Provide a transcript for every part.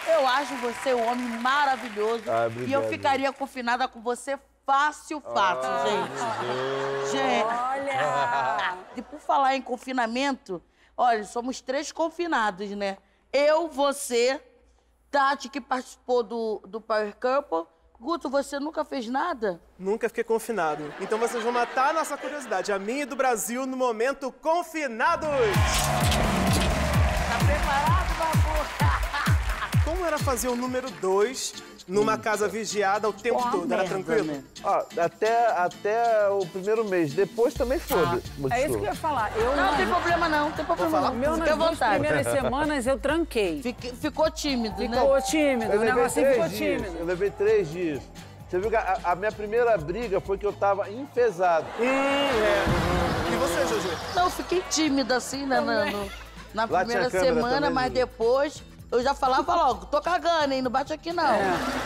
Eu acho você um homem maravilhoso. Obrigado. E eu ficaria confinada com você fácil, gente. Gente. Olha! E por falar em confinamento, olha, somos 3 confinados, né? Eu, você, Tati, que participou do Power Couple. Guto, você nunca fez nada? Nunca fiquei confinado. Então vocês vão matar a nossa curiosidade, a minha e do Brasil, no momento Confinados! Tá preparado, Babu? Como era fazer o número 2 numa casa vigiada o tempo todo? Era tranquilo? Né? Ó, até o primeiro mês. Depois também foi. É isso que eu ia falar. Não tem problema não, tem problema não. Meu, Fique à nas vontade. primeiras semanas eu tranquei. Ficou tímido, né? Ficou tímido, o negocinho ficou tímido. Eu levei 3 dias. Você viu que a minha primeira briga foi que eu tava enfesado. E você, Juju? Não, eu fiquei tímida assim, né, na Lá primeira tinha câmera semana, também, mas Juju. depois eu já falava logo, tô cagando, hein, não bate aqui não.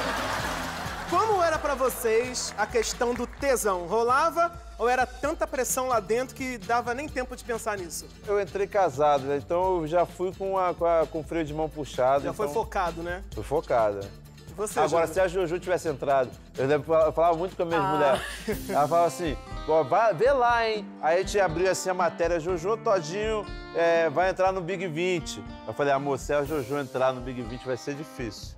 Como era pra vocês a questão do tesão? Rolava ou era tanta pressão lá dentro que dava nem tempo de pensar nisso? Eu entrei casado, né? Então eu já fui com o freio de mão puxado. Já foi então focado, né? Fui focada. E você, Agora, Juju? se a Jojo tivesse entrado, eu falava muito com a minha mulher. Ela falava assim, ó, vê lá, hein? Aí a gente abriu assim a matéria, Jojo Todinho vai entrar no Big 20. Eu falei, amor, se a Jojo entrar no Big 20 vai ser difícil.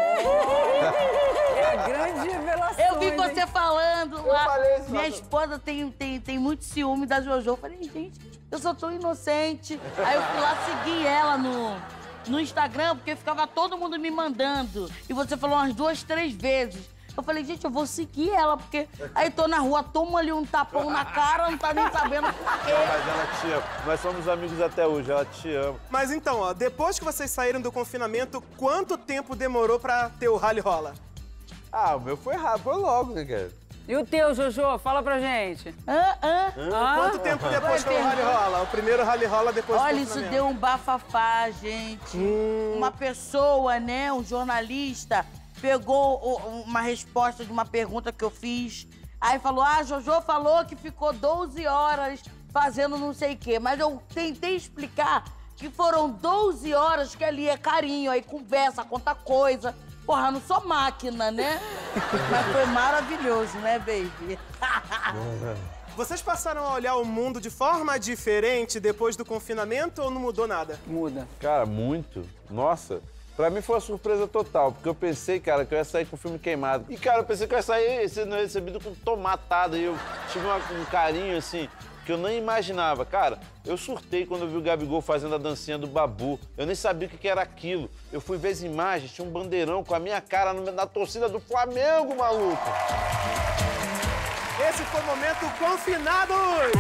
É a grande revelação. Eu vi você falando lá. falei isso, Minha mas- esposa tem muito ciúme da Jojo. Eu falei, gente, eu sou tão inocente. Aí eu fui lá seguir ela no Instagram, porque ficava todo mundo me mandando. E você falou umas 2, 3 vezes. Eu falei, gente, eu vou seguir ela, porque aí tô na rua, tomo ali um tapão na cara, não tá nem sabendo por quê. Mas ela te ama. Nós somos amigos até hoje, ela te ama. Mas então, ó, depois que vocês saíram do confinamento, quanto tempo demorou pra ter o rally rola? Ah, o meu foi rápido, foi logo, né, cara? E o teu, Jojo? Fala pra gente. Quanto tempo depois que o rally rola? O primeiro rally rola depois do Olha, confinamento. isso deu um bafafá, gente. Uma pessoa, né, um jornalista, pegou uma resposta de uma pergunta que eu fiz. Aí falou, Jojo falou que ficou 12 horas fazendo não sei o quê. Mas eu tentei explicar que foram 12 horas que ali é carinho, aí conversa, conta coisa. Porra, não sou máquina, né? Mas foi maravilhoso, né, baby? Vocês passaram a olhar o mundo de forma diferente depois do confinamento ou não mudou nada? Muda. Cara, muito. Nossa, pra mim foi uma surpresa total, porque eu pensei, cara, que eu ia sair com o filme queimado. E, cara, eu pensei que eu ia sair sendo recebido com tomatada. E eu tive um carinho, assim, que eu nem imaginava. Cara, eu surtei quando eu vi o Gabigol fazendo a dancinha do Babu. Eu nem sabia o que era aquilo. Eu fui ver as imagens, tinha um bandeirão com a minha cara na torcida do Flamengo, maluco. Esse foi o momento Confinados!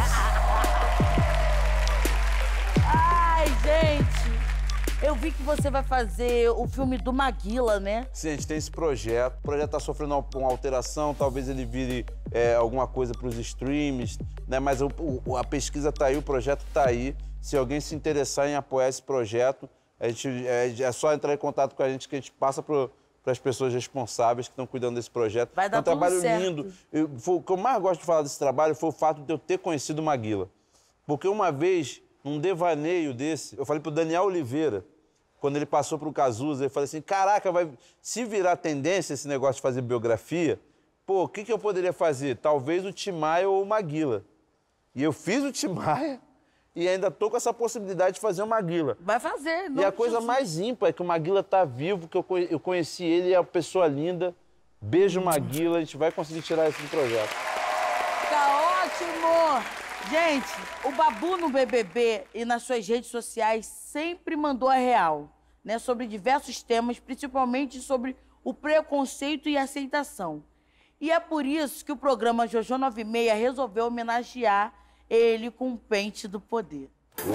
Ai, gente! Eu vi que você vai fazer o filme do Maguila, né? Sim, a gente tem esse projeto. O projeto tá sofrendo uma alteração, talvez ele vire alguma coisa para os streams, né? Mas a pesquisa tá aí, o projeto tá aí. Se alguém se interessar em apoiar esse projeto, é só entrar em contato com a gente que a gente passa para as pessoas responsáveis que estão cuidando desse projeto. Vai dar é um trabalho tudo certo. lindo. O que eu mais gosto de falar desse trabalho foi o fato de eu ter conhecido o Maguila. Porque uma vez, num devaneio desse, eu falei pro Daniel Oliveira, quando ele passou pro Cazuza, ele falou assim, caraca, se virar tendência esse negócio de fazer biografia, pô, o que eu poderia fazer? Talvez o Tim Maia ou o Maguila. E eu fiz o Tim Maia e ainda tô com essa possibilidade de fazer o Maguila. Vai fazer, não E a coisa mais ímpar é que o Maguila tá vivo, que eu conheci ele, é uma pessoa linda. Beijo, Maguila, a gente vai conseguir tirar esse projeto. Tá ótimo! Gente, o Babu no BBB e nas suas redes sociais sempre mandou a real, né? Sobre diversos temas, principalmente sobre o preconceito e aceitação. E é por isso que o programa Jojo 96 resolveu homenagear ele com um pente do poder.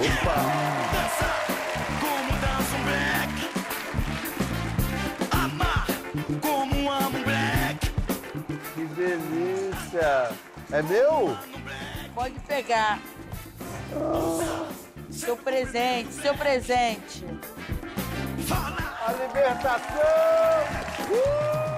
Que delícia! É meu? Pode pegar. Seu presente, seu presente. A libertação!